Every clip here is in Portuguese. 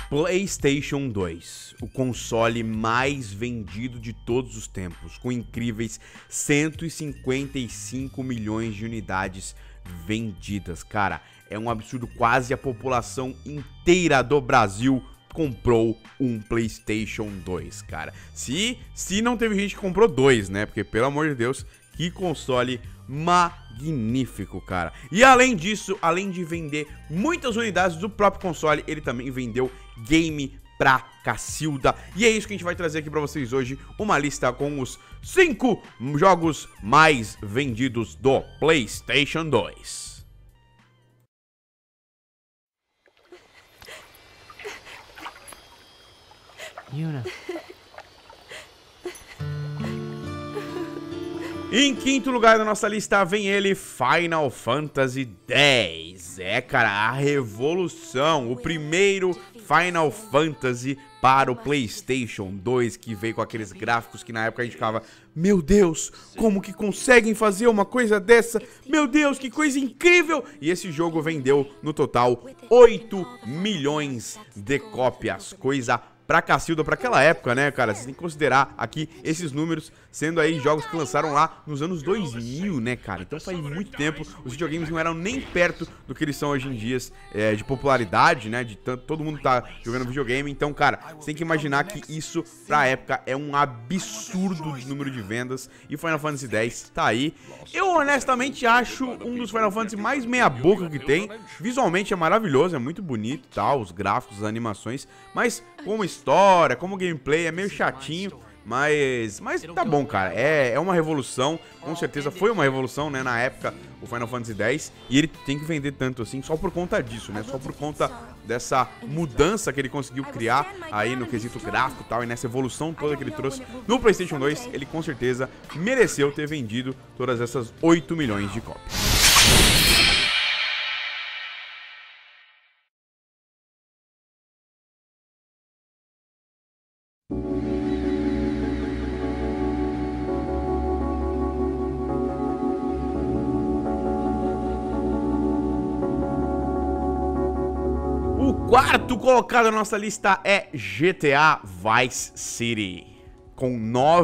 PlayStation 2, o console mais vendido de todos os tempos, com incríveis 155 milhões de unidades vendidas. Cara, é um absurdo, quase a população inteira do Brasil comprou um PlayStation 2, cara. Se não teve gente que comprou dois, né? Porque, pelo amor de Deus, que console magnífico, cara. E além disso, além de vender muitas unidades do próprio console, ele também vendeu game pra cacilda. E é isso que a gente vai trazer aqui pra vocês hoje, uma lista com os 5 jogos mais vendidos do PlayStation 2. Yuna. Em quinto lugar da nossa lista vem ele, Final Fantasy X. É, cara, a revolução, o primeiro Final Fantasy para o PlayStation 2, que veio com aqueles gráficos que na época a gente ficava: meu Deus, como que conseguem fazer uma coisa dessa? Meu Deus, que coisa incrível! E esse jogo vendeu, no total, 8 milhões de cópias, coisa pra cacilda, pra aquela época, né, cara? Vocês têm que considerar aqui esses números, sendo aí jogos que lançaram lá nos anos 2000, né, cara? Então faz muito tempo, os videogames não eram nem perto do que eles são hoje em dia, de popularidade, né? De todo mundo tá jogando videogame. Então, cara, você tem que imaginar que isso, pra época, é um absurdo de número de vendas. E Final Fantasy X tá aí. Eu, honestamente, acho um dos Final Fantasy mais meia boca que tem. Visualmente é maravilhoso, é muito bonito e tal, os gráficos, as animações. Mas, como história, como gameplay, é meio chatinho. Mas tá bom, cara, é uma revolução, com certeza foi uma revolução, né, na época, o Final Fantasy X, e ele tem que vender tanto assim só por conta disso, né, só por conta dessa mudança que ele conseguiu criar aí no quesito gráfico e tal, e nessa evolução toda que ele trouxe no PlayStation 2, ele com certeza mereceu ter vendido todas essas 8 milhões de cópias. O quarto colocado na nossa lista é GTA Vice City, com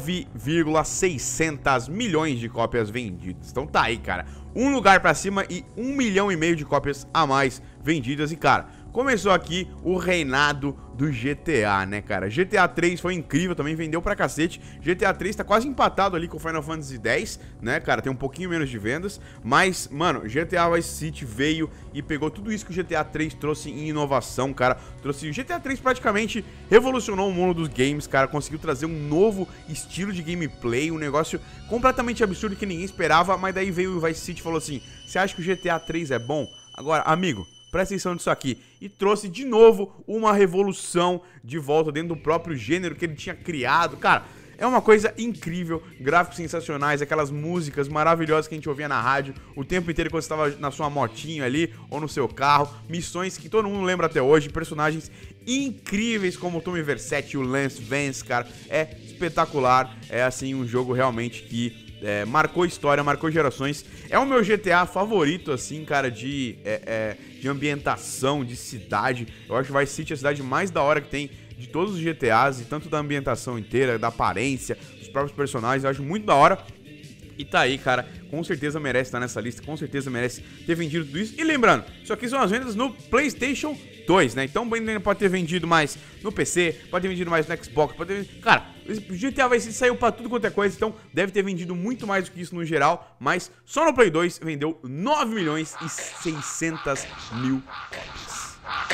9,600 milhões de cópias vendidas. Então tá aí, cara, um lugar pra cima e 1,5 milhão de cópias a mais vendidas. E, cara, começou aqui o reinado do GTA, né, cara? GTA 3 foi incrível, também vendeu pra cacete. GTA 3 tá quase empatado ali com o Final Fantasy X, né, cara? Tem um pouquinho menos de vendas, mas, mano, GTA Vice City veio e pegou tudo isso que o GTA 3 trouxe em inovação, cara. O GTA 3 praticamente revolucionou o mundo dos games, cara. Conseguiu trazer um novo estilo de gameplay, um negócio completamente absurdo que ninguém esperava. Mas daí veio o Vice City e falou assim: você acha que o GTA 3 é bom? Agora, amigo, presta atenção nisso aqui. E trouxe de novo uma revolução de volta dentro do próprio gênero que ele tinha criado. Cara, é uma coisa incrível, gráficos sensacionais, aquelas músicas maravilhosas que a gente ouvia na rádio o tempo inteiro quando você estava na sua motinha ali ou no seu carro. Missões que todo mundo lembra até hoje, personagens incríveis como o Tommy Vercetti e o Lance Vance, cara. É espetacular, é assim um jogo realmente que marcou história, marcou gerações. É o meu GTA favorito, assim, cara, de ambientação, de cidade. Eu acho que Vice City é a cidade mais da hora que tem de todos os GTAs, e tanto da ambientação inteira, da aparência, dos próprios personagens. Eu acho muito da hora. E tá aí, cara, com certeza merece estar nessa lista, com certeza merece ter vendido tudo isso. E lembrando, isso aqui são as vendas no PlayStation 2, né? Então pode ter vendido mais no PC, pode ter vendido mais no Xbox, pode ter vendido... Cara, o GTA Vice City saiu pra tudo quanto é coisa, então deve ter vendido muito mais do que isso no geral, mas só no Play 2 vendeu 9 milhões e 600 mil cópias.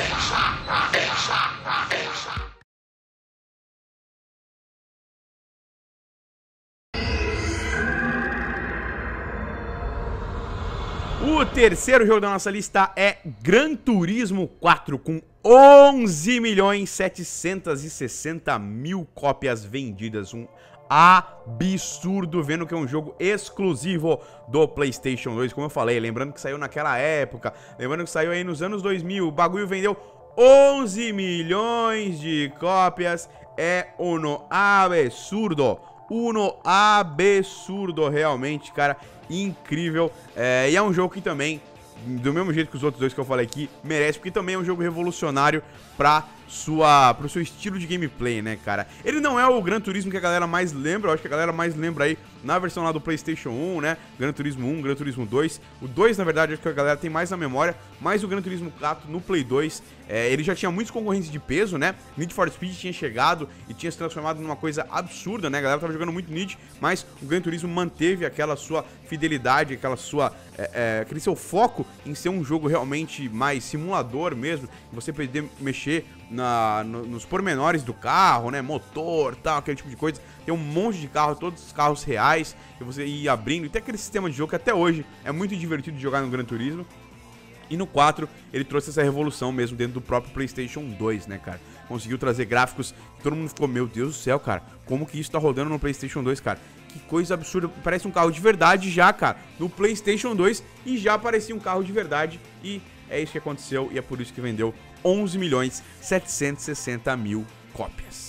O terceiro jogo da nossa lista é Gran Turismo 4, com 11 milhões 760 mil cópias vendidas. Um absurdo, vendo que é um jogo exclusivo do PlayStation 2, como eu falei, lembrando que saiu naquela época, lembrando que saiu aí nos anos 2000, o bagulho vendeu 11 milhões de cópias, é um absurdo. Absurdo realmente, cara, incrível. E é um jogo que também, do mesmo jeito que os outros dois que eu falei aqui, merece, porque também é um jogo revolucionário pra pro seu estilo de gameplay, né, cara? Ele não é o Gran Turismo que a galera mais lembra, eu acho que a galera mais lembra aí na versão lá do PlayStation 1, né? Gran Turismo 1, Gran Turismo 2. O 2, na verdade, acho que a galera tem mais na memória, mas o Gran Turismo 4 no Play 2, ele já tinha muitos concorrentes de peso, né? Need for Speed tinha chegado e tinha se transformado numa coisa absurda, né? A galera tava jogando muito Need, mas o Gran Turismo manteve aquela sua fidelidade, aquele seu foco em ser um jogo realmente mais simulador mesmo, você poder mexer nos pormenores do carro, né, motor, tal, aquele tipo de coisa. Tem um monte de carro, todos os carros reais, e você ir abrindo, e tem aquele sistema de jogo que até hoje é muito divertido de jogar no Gran Turismo. E no 4, ele trouxe essa revolução mesmo dentro do próprio PlayStation 2, né, cara? Conseguiu trazer gráficos que todo mundo ficou, meu Deus do céu, cara, como que isso tá rodando no PlayStation 2, cara? Que coisa absurda, parece um carro de verdade já, cara, no PlayStation 2, e já parecia um carro de verdade, e é isso que aconteceu, e é por isso que vendeu 11.760.000 cópias.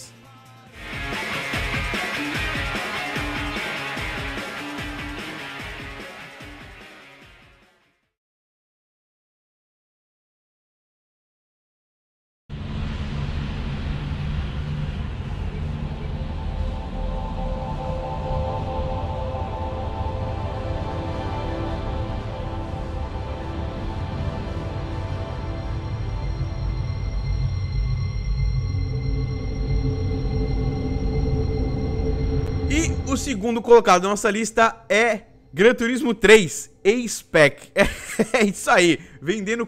O segundo colocado da nossa lista é Gran Turismo 3 A-Spec. É isso aí, vendendo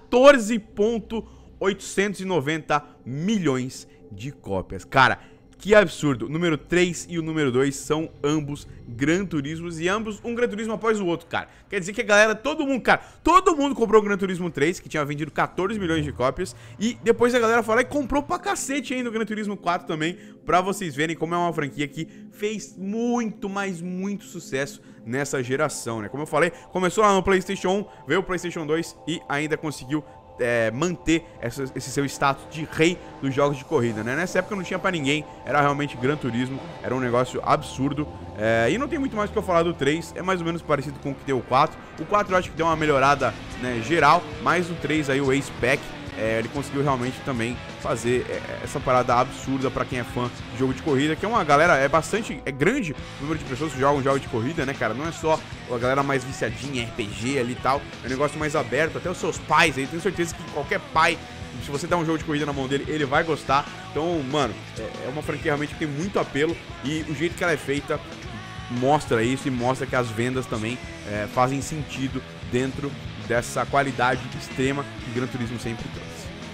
14.890 milhões de cópias. Cara, que absurdo. O número 3 e o número 2 são ambos Gran Turismos e ambos um Gran Turismo após o outro, cara. Quer dizer que a galera, todo mundo comprou o Gran Turismo 3, que tinha vendido 14 milhões de cópias, e depois a galera foi lá e comprou pra cacete ainda o Gran Turismo 4 também, pra vocês verem como é uma franquia que fez muito, mas muito sucesso nessa geração, né? Como eu falei, começou lá no PlayStation 1, veio o PlayStation 2 e ainda conseguiu manter esse seu status de rei dos jogos de corrida, né? Nessa época não tinha pra ninguém, era realmente Gran Turismo, era um negócio absurdo, e não tem muito mais o que eu falar do 3, é mais ou menos parecido com o que tem o 4. O 4 eu acho que deu uma melhorada, né, geral, mas o 3 aí, o A-Spec, ele conseguiu realmente também fazer essa parada absurda pra quem é fã de jogo de corrida, que é uma galera, é grande o número de pessoas que jogam jogos de corrida, né, cara? Não é só a galera mais viciadinha em RPG ali e tal, é um negócio mais aberto, até os seus pais aí, tenho certeza que qualquer pai, se você der um jogo de corrida na mão dele, ele vai gostar. Então, mano, é uma franquia realmente que tem muito apelo, e o jeito que ela é feita mostra isso, e mostra que as vendas também fazem sentido dentro dessa qualidade extrema que o Gran Turismo sempre trouxe.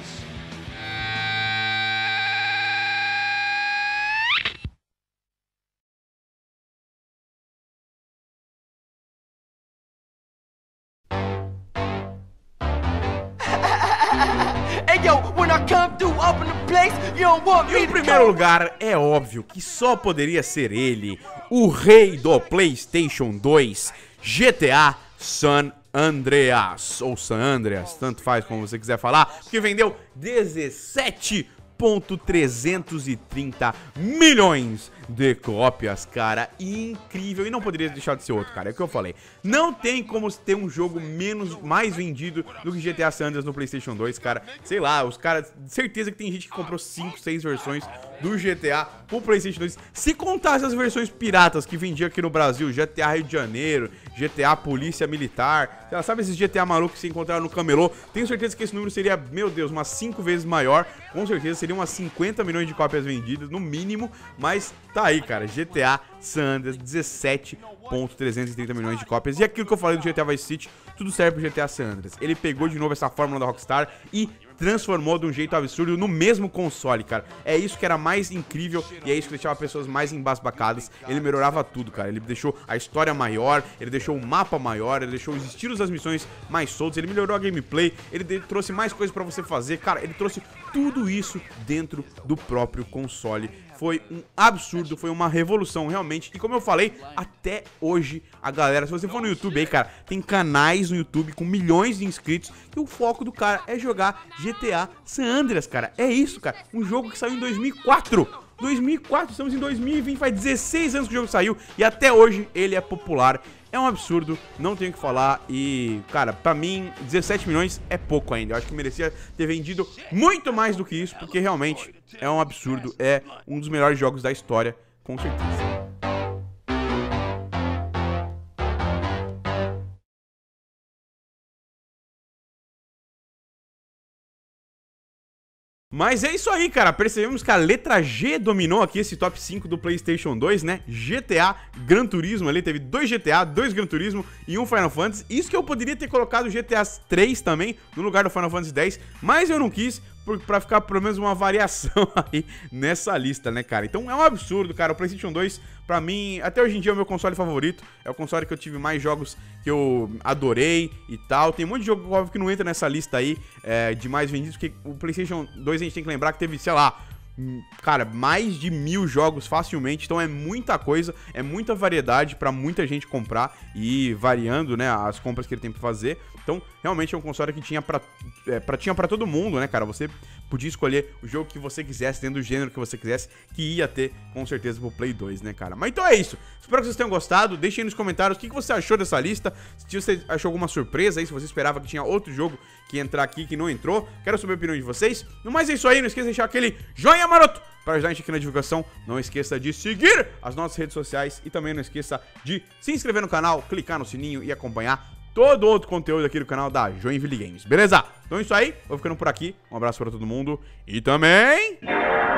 E em primeiro lugar, é óbvio que só poderia ser ele, o rei do PlayStation 2, GTA San Andreas, ou San Andreas, tanto faz como você quiser falar, porque vendeu 17.330 milhões de cópias, cara, incrível, e não poderia deixar de ser outro, cara, é o que eu falei, não tem como ter um jogo mais vendido do que GTA San Andreas no PlayStation 2, cara, sei lá, os caras, certeza que tem gente que comprou 5, 6 versões do GTA pro PlayStation 2, se contar essas versões piratas que vendia aqui no Brasil, GTA Rio de Janeiro, GTA Polícia Militar, sei lá, sabe esses GTA malucos que se encontraram no camelô, tenho certeza que esse número seria, meu Deus, umas 5 vezes maior, com certeza seria umas 50 milhões de cópias vendidas, no mínimo, mas tá aí, cara, GTA San Andreas, 17.330 milhões de cópias. E aquilo que eu falei do GTA Vice City, tudo serve pro GTA San Andreas. Ele pegou de novo essa fórmula da Rockstar e transformou de um jeito absurdo no mesmo console, cara. É isso que era mais incrível e é isso que deixava pessoas mais embasbacadas. Ele melhorava tudo, cara. Ele deixou a história maior, ele deixou o mapa maior, ele deixou os estilos das missões mais soltos, ele melhorou a gameplay, ele trouxe mais coisas pra você fazer. Cara, ele trouxe tudo isso dentro do próprio console. Foi um absurdo, foi uma revolução realmente. E como eu falei, até hoje a galera, se você for no YouTube aí, cara, tem canais no YouTube com milhões de inscritos e o foco do cara é jogar GTA San Andreas, cara. É isso, cara. Um jogo que saiu em 2004. 2004, estamos em 2020, faz 16 anos que o jogo saiu e até hoje ele é popular. é um absurdo, não tenho o que falar. E, cara, pra mim, 17 milhões é pouco ainda. Eu acho que merecia ter vendido muito mais do que isso, porque realmente é um absurdo. É um dos melhores jogos da história, com certeza. Mas é isso aí, cara, percebemos que a letra G dominou aqui esse top 5 do PlayStation 2, né? GTA, Gran Turismo ali, teve 2 GTA, 2 Gran Turismo e 1 Final Fantasy. Isso que eu poderia ter colocado o GTA 3 também, no lugar do Final Fantasy 10, mas eu não quis, pra ficar pelo menos uma variação aí nessa lista, né, cara? Então é um absurdo, cara. O PlayStation 2, pra mim, até hoje em dia é o meu console favorito. É o console que eu tive mais jogos que eu adorei e tal. Tem um monte de jogo óbvio que não entra nessa lista aí de mais vendidos, porque o PlayStation 2 a gente tem que lembrar que teve, sei lá, cara, mais de 1000 jogos facilmente. Então é muita coisa, é muita variedade pra muita gente comprar e variando, né, as compras que ele tem pra fazer. Então realmente é um console que tinha pra todo mundo, né, cara? Você podia escolher o jogo que você quisesse, dentro do gênero que você quisesse, que ia ter com certeza pro Play 2, né, cara? Mas então é isso. Espero que vocês tenham gostado. Deixem aí nos comentários o que você achou dessa lista. Se você achou alguma surpresa aí, se você esperava que tinha outro jogo que ia entrar aqui que não entrou. Quero saber a opinião de vocês. No mais é isso aí. Não esqueça de deixar aquele joinha maroto para ajudar a gente aqui na divulgação. Não esqueça de seguir as nossas redes sociais e também não esqueça de se inscrever no canal, clicar no sininho e acompanhar todo outro conteúdo aqui do canal da Joinville Games, beleza? Então é isso aí, vou ficando por aqui, um abraço pra todo mundo e também...